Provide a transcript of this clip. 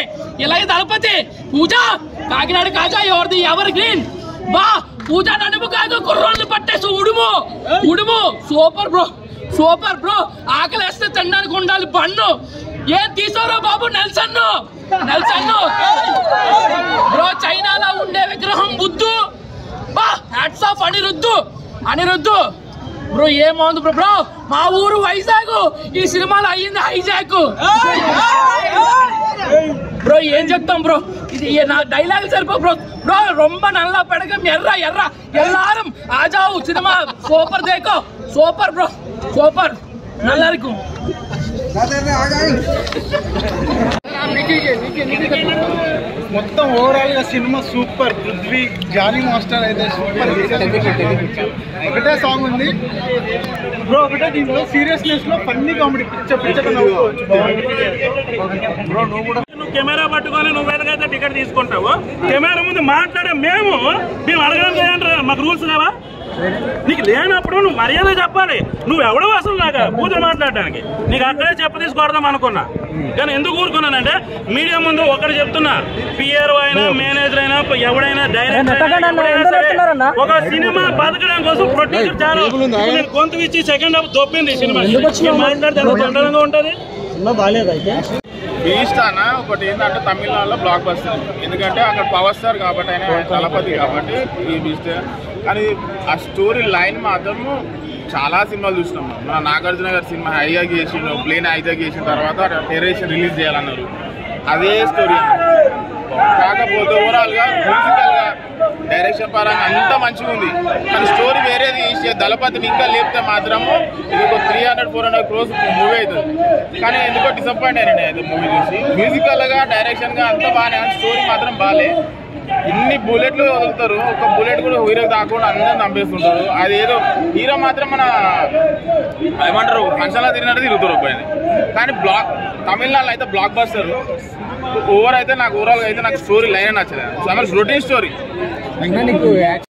ఇలాగే దళపతి పూజ కాకినాడ కాజా ఎవరిది ఎవరు గ్రీన్ బా పూజ నడుము కాదు కుర్రోళ్ళు పట్టేసి ఉడుము ఉడుము సూపర్ బ్రో ఆకలేస్తే తినడానికి ఉండాలి బన్ను ఏం తీసారో బాబు నెల్సన్ బ్రో చైనాలో ఉండే విగ్రహం బుద్ధు బా హ్యాట్స్ ఆఫ్ అనిరుద్ధు బ్రో ఏమవుంది బ్రో మా ఊరు వైజాగ్ ఈ సినిమాలో అయ్యింది హైజాక్ బ్రో ఏం చెప్తాం బ్రో ఇది నా డైలాగ్ సరిపో బ్రో రొంబ నల్లా పెడగం ఎల్లారం ఆజావు సినిమా సూపర్ దేకో సూపర్ బ్రో సూపర్ நல்லா இருக்கும் మొత్తం ఓవరాల్ గా cinema super. Prithvi Jani master అయితే సూపర్. ఒకటే సాంగ్ ఉంది బ్రో, ఒకటే దీంట్లో సీరియస్నెస్ లో ఫన్నీ కామెడీ పిచ్చ నవ్వుకోవచ్చు. బ్రో నువ్వు కూడా కెమెరా పట్టుకొని నువ్వు ఎలాగైతే టికెట్ తీసుకుంటావు కెమెరా ముందు మాట్లాడే మేము అడగడం లేదంటారా? మాకు రూల్స్ లేవా? నీకు లేనప్పుడు నువ్వు మర్యాద చెప్పాలి. నువ్వు ఎవడో అసలు నాకు కూతురు మాట్లాడడానికి నీకు అక్కడే చెప్ప తీసుకొడదాం అనుకున్నా, కానీ ఎందుకు ఊరుకున్నానంటే మీడియా ముందు ఒకటి చెప్తున్నా, పిఆర్ఓ అయినా మేనేజర్ అయినా ఎవడైనా డైరెక్టర్ ఒక సినిమా బతకడం కోసం ప్రొడ్యూసర్ చాలా గొంతు ఇచ్చి సెకండ్ హాఫ్ దొప్పింది సినిమా మాట్లాడితే చండలంగా ఉంటుంది. బీస్ట్ అన్న ఒకటి ఏంటంటే తమిళనాడులో బ్లాక్ బస్టర్, ఎందుకంటే అక్కడ పవర్ స్టార్ కాబట్టి ఆయన దళపతి కాబట్టి ఈ బీస్ట్. కానీ ఆ స్టోరీ లైన్ మాత్రము చాలా సినిమాలు చూసినాం. మన నాగార్జున గారి సినిమా హైజాక్ చేసిండు, ప్లేన్ హైజాక్ చేసిన తర్వాత టెర్రరిస్ట్ రిలీజ్ చేయాలన్నారు, అదే స్టోరీ. కాకపోతే ఓవరాల్గా మ్యూజికల్గా డైరెక్షన్ పరంగా అంతా మంచిగా ఉంది, కానీ స్టోరీ వేరేది. దళపతిని ఇంకా లేపితే మాత్రము ఇది ఒక 300-400 crores మూవీ అవుతుంది. కానీ ఎందుకో డిసప్పాయింట్ అయినా అయితే మూవీ చూసి. మ్యూజికల్గా డైరెక్షన్గా అంతా బాగానే, స్టోరీ మాత్రం బాగాలే. ఇన్ని బుల్లెట్లు వదులుతారు, ఒక బుల్లెట్ కూడా హీరోకి దాకుండా అందరూ చంపేస్తుంటారు. అది ఏదో హీరో మాత్రం మన ఏమంటారు ఫంక్షన్లో తిరిగినట్టు తిరుగుతారు పైన. కానీ తమిళనాడులో అయితే బ్లాక్ బస్టర్. ఓవర్ అయితే నాకు ఓవరాల్గా అయితే నాకు స్టోరీ లైన్ నచ్చలేదు. Routine story.